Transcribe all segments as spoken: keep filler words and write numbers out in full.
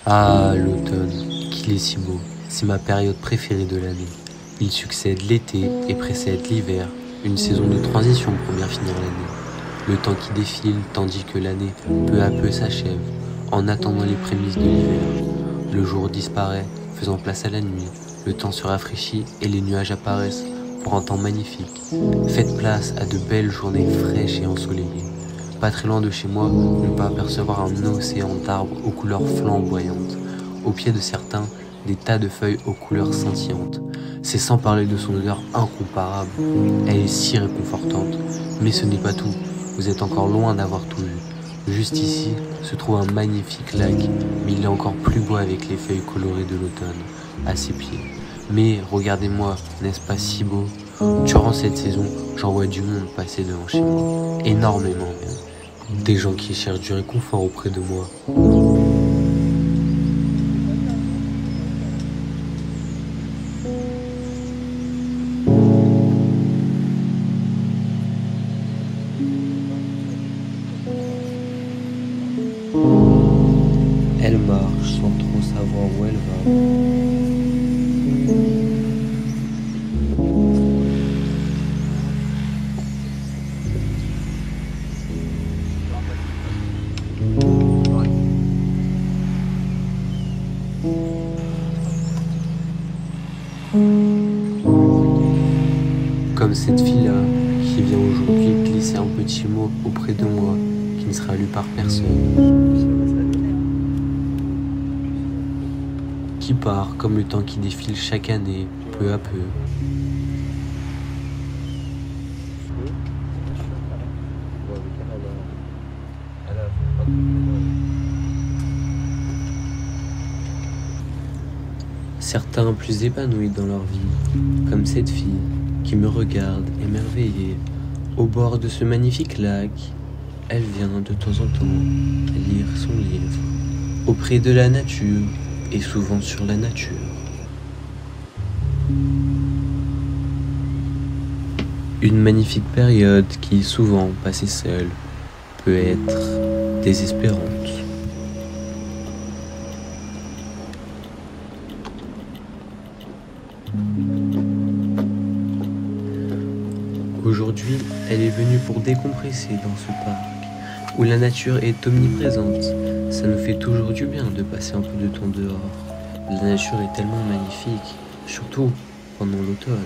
Ah, l'automne, qu'il est si beau, c'est ma période préférée de l'année. Il succède l'été et précède l'hiver, une saison de transition pour bien finir l'année. Le temps qui défile tandis que l'année peu à peu s'achève, en attendant les prémices de l'hiver. Le jour disparaît, faisant place à la nuit, le temps se rafraîchit et les nuages apparaissent pour un temps magnifique. Faites place à de belles journées fraîches et ensoleillées. Pas très loin de chez moi, on peut apercevoir un océan d'arbres aux couleurs flamboyantes. Au pied de certains, des tas de feuilles aux couleurs scintillantes. C'est sans parler de son odeur incomparable. Elle est si réconfortante. Mais ce n'est pas tout. Vous êtes encore loin d'avoir tout vu. Juste ici se trouve un magnifique lac, mais il est encore plus beau avec les feuilles colorées de l'automne à ses pieds. Mais regardez-moi, n'est-ce pas si beau? Durant cette saison, j'en vois du monde passer devant chez moi. Énormément même. Des gens qui cherchent du réconfort auprès de moi. Elle marche sans trop savoir où elle va. Comme cette fille-là, qui vient aujourd'hui glisser un petit mot auprès de moi, qui ne sera lu par personne. Qui part comme le temps qui défile chaque année, peu à peu. Certains plus épanouis dans leur vie, comme cette fille qui me regarde émerveillée au bord de ce magnifique lac. Elle vient de temps en temps lire son livre auprès de la nature et souvent sur la nature. Une magnifique période qui, souvent passée seule, peut être désespérante. Aujourd'hui, elle est venue pour décompresser dans ce parc, où la nature est omniprésente. Ça nous fait toujours du bien de passer un peu de temps dehors. La nature est tellement magnifique, surtout pendant l'automne.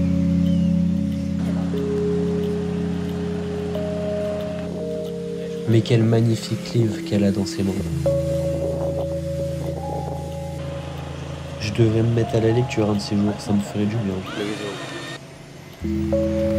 Mais quel magnifique livre qu'elle a dans ses mains. Je devrais me mettre à la lecture un de ces jours, ça me ferait du bien.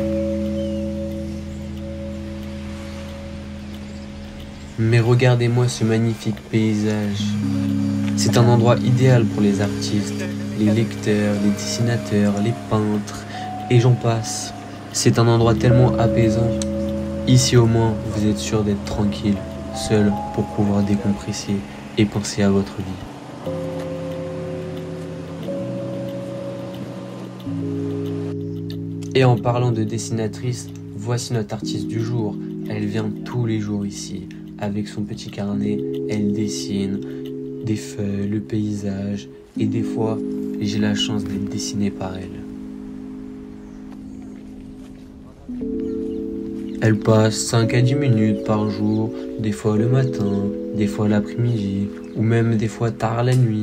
Mais regardez-moi ce magnifique paysage. C'est un endroit idéal pour les artistes, les lecteurs, les dessinateurs, les peintres, et j'en passe. C'est un endroit tellement apaisant. Ici au moins, vous êtes sûr d'être tranquille, seul pour pouvoir décompresser et penser à votre vie. Et en parlant de dessinatrice, voici notre artiste du jour. Elle vient tous les jours ici. Avec son petit carnet, elle dessine des feuilles, le paysage, et des fois, j'ai la chance d'être dessiné par elle. Elle passe cinq à dix minutes par jour, des fois le matin, des fois l'après-midi, ou même des fois tard la nuit.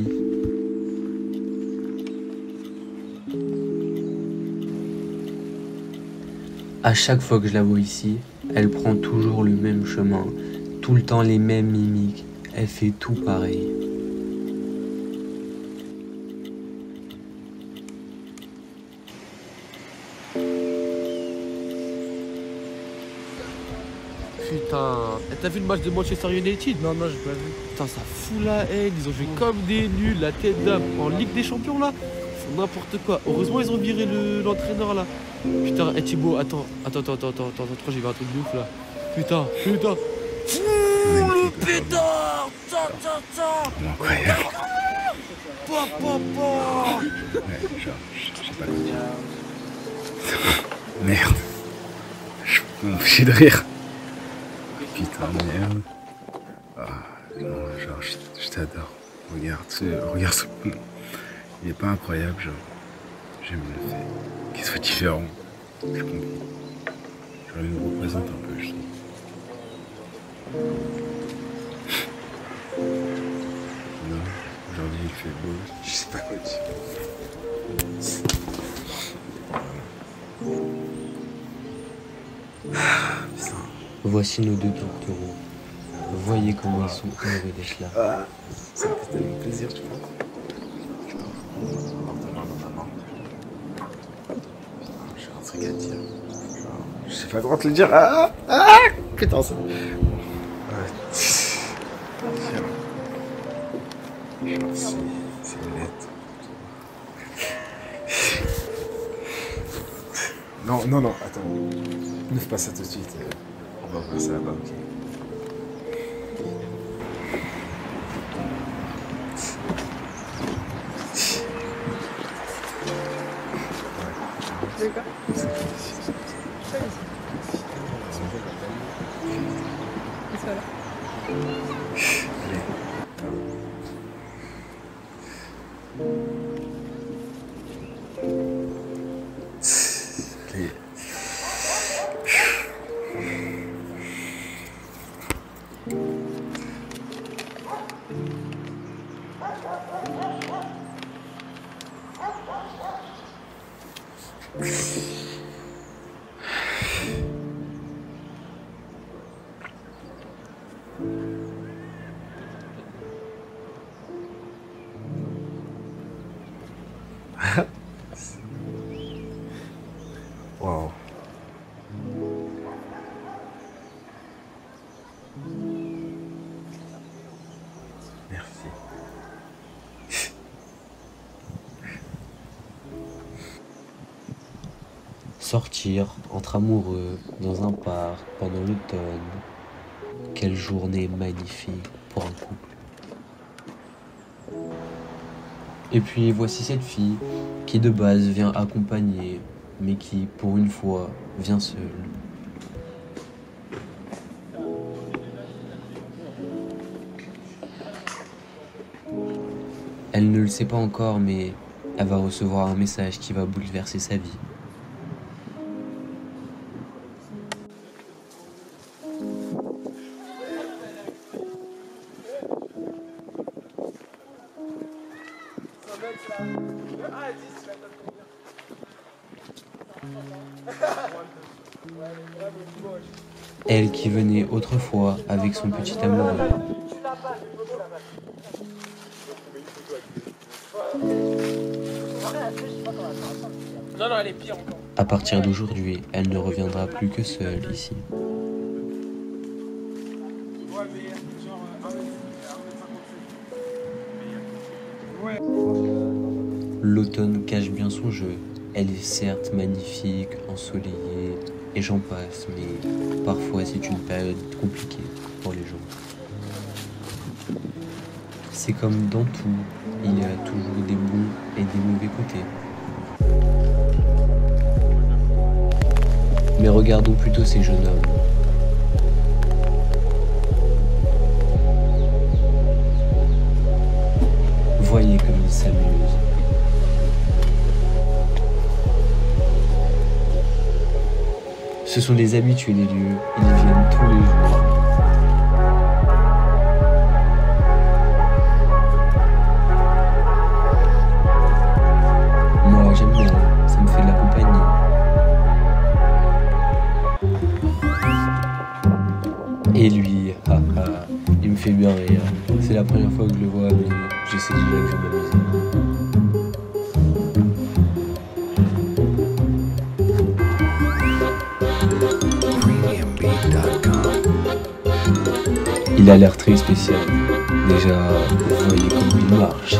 À chaque fois que je la vois ici, elle prend toujours le même chemin. Tout le temps les mêmes mimiques, elle fait tout pareil. Putain, t'as vu le match de Manchester United? Non, non, j'ai pas vu. Putain, ça fout la haine, ils ont joué comme des nuls, la tête d'âme, en Ligue des Champions là. Ils font n'importe quoi. Heureusement, ils ont viré le- l'entraîneur là. Putain, et Thibaut, attends, attends, attends, attends, attends, attends, attends, j'ai vu un truc de ouf là. Putain, putain. Ouh, le pétard! Tiens, tiens, tiens! Incroyable. Papa! Ouais, genre, je sais pas quoi dire. Merde. Je peux m'empêcher de rire. Putain, merde. Ah, non, genre, je, je t'adore. Regarde, ce, regarde ce pont. Il est pas incroyable, genre. J'aime le fait qu'il soit différent. Je comprends. Genre, il nous représente un peu, je trouve. Non, aujourd'hui il fait beau. Je sais pas quoi dire. Ah, putain. Voici nos deux tourtereaux. Voyez comment ils sont heureux d'être là. Ah, ça me fait tellement plaisir, tu vois. Appartement de maman. J'ai un truc à te dire. Genre, je sais pas comment te le dire. Ah, ah, putain, ça. Ouais. Tiens. Genre, c'est c'est une lettre. Non, non, non, attends. Ne fais pas ça tout de suite. On va voir ça là-bas, ok. D'accord. Allez. Wow. Merci. Sortir entre amoureux dans un parc pendant l'automne. Quelle journée magnifique pour un couple. Et puis voici cette fille qui de base vient accompagner, mais qui pour une fois vient seule. Elle ne le sait pas encore, mais elle va recevoir un message qui va bouleverser sa vie. Elle qui venait autrefois avec son petit amoureux. Non, non, elle est pire encore. À partir d'aujourd'hui, elle ne reviendra plus que seule ici. Ouais, mais genre un mètre cinquante-sept. Ouais. L'automne cache bien son jeu. Elle est certes magnifique, ensoleillée, et j'en passe, mais parfois c'est une période compliquée pour les gens. C'est comme dans tout, il y a toujours des bons et des mauvais côtés. Mais regardons plutôt ces jeunes hommes. Voyez comme ils s'amusent. Ce sont des habitués des lieux, ils viennent tous les jours. Moi j'aime bien, ça me fait de la compagnie. Et lui, ah ah, il me fait bien rire. C'est la première fois que je le vois, mais je sais déjà que je vais m'amuser. Il a l'air très spécial. Déjà, vous voyez comment il marche.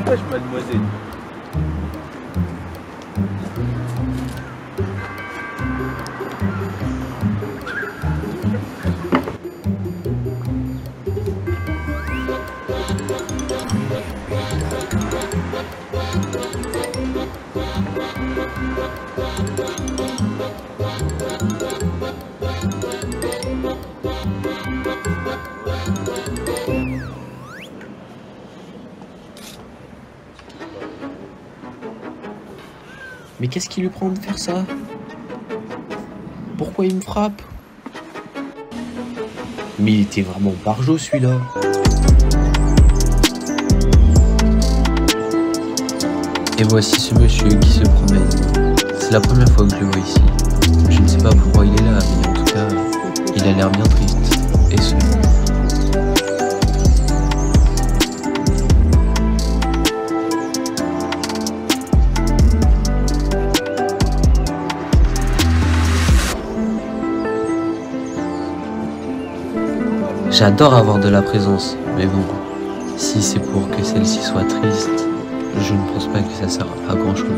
Wesh, mademoiselle. Mais qu'est-ce qui lui prend de faire ça? Pourquoi il me frappe? Mais il était vraiment barjot celui-là. Et voici ce monsieur qui se promène. C'est la première fois que je le vois ici. Je ne sais pas pourquoi il est là, mais en tout cas, il a l'air bien triste et seul. J'adore avoir de la présence, mais bon, si c'est pour que celle-ci soit triste, je ne pense pas que ça sert à grand chose.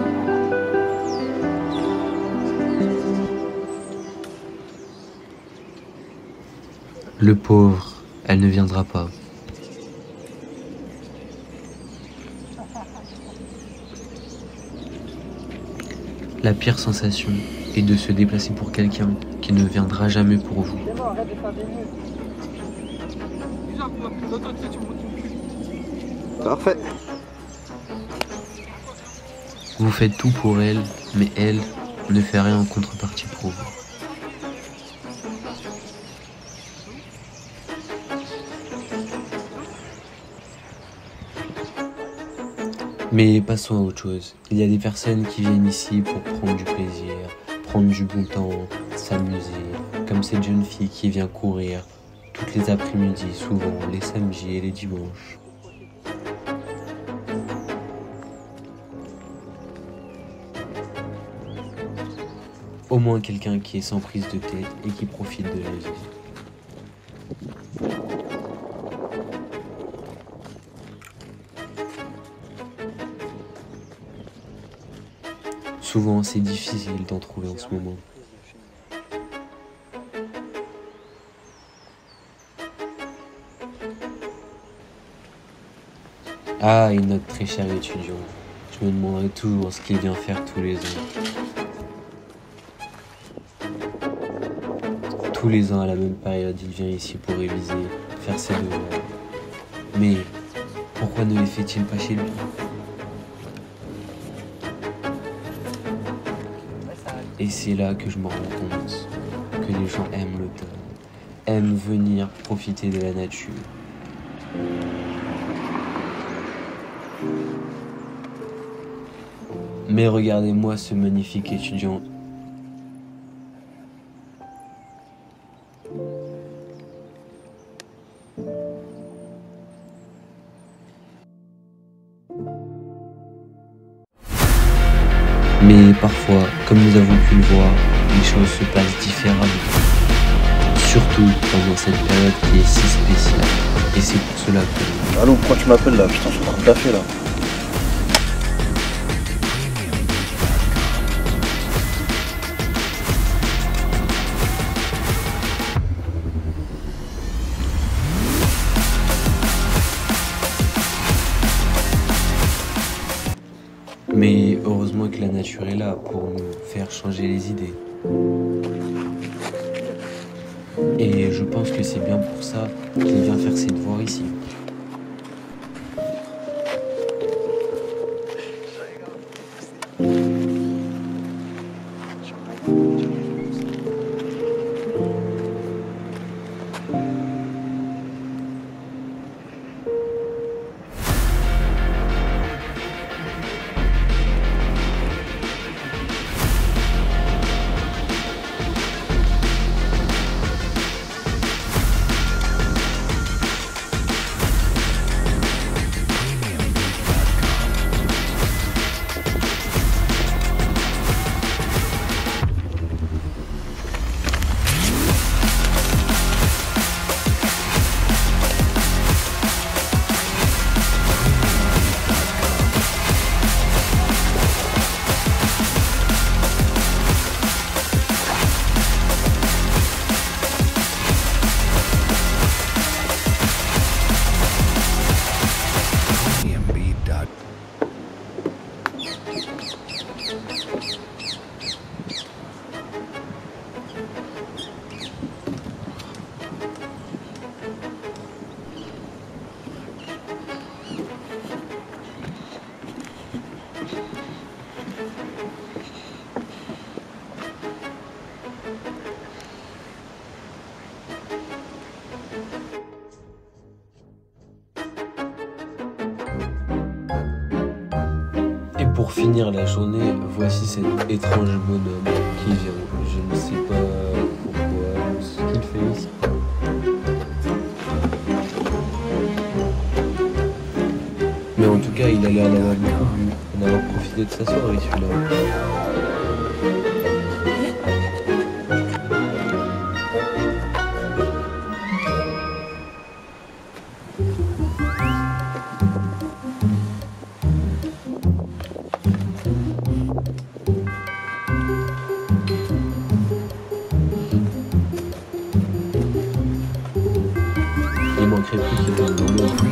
Le pauvre, elle ne viendra pas. La pire sensation est de se déplacer pour quelqu'un qui ne viendra jamais pour vous. Parfait. Vous faites tout pour elle, mais elle ne fait rien en contrepartie pour vous. Mais passons à autre chose. Il y a des personnes qui viennent ici pour prendre du plaisir, prendre du bon temps, s'amuser, comme cette jeune fille qui vient courir toutes les après-midi, souvent les samedis et les dimanches. Au moins quelqu'un qui est sans prise de tête et qui profite de la vie. Souvent, c'est difficile d'en trouver en ce moment. Ah, et notre très cher étudiant. Je me demanderai toujours ce qu'il vient faire tous les ans. Tous les ans, à la même période, il vient ici pour réviser, faire ses devoirs. Mais pourquoi ne les fait-il pas chez lui ? Et c'est là que je me rends compte que les gens aiment l'automne, aiment venir profiter de la nature. Mais regardez-moi ce magnifique étudiant. Mais parfois, comme nous avons pu le voir, les choses se passent différemment. Surtout pendant cette période qui est si spéciale. Et c'est pour cela que... Allô, pourquoi tu m'appelles là? Putain, je suis en train de taffer là. Mais heureusement que la nature est là pour nous faire changer les idées. Et je pense que c'est bien pour ça qu'il vient faire ses devoirs ici. finir la journée, voici cet étrange bonhomme qui vient. Je ne sais pas pourquoi, ce qu'il fait ici. Mais en tout cas, il a l'air d'avoir beaucoup bu, d'avoir profité de sa soirée celui-là. Il manquerait plus qu'il tombe dans l'eau.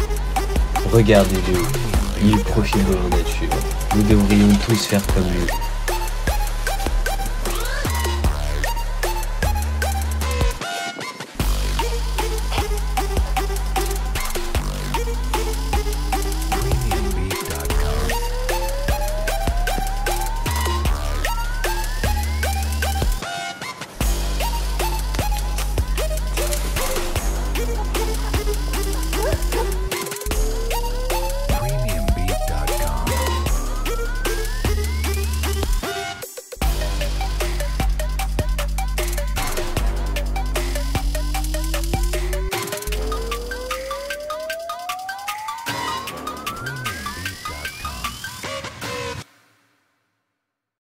Regardez-le, il profite de la nature. Nous devrions tous faire comme lui.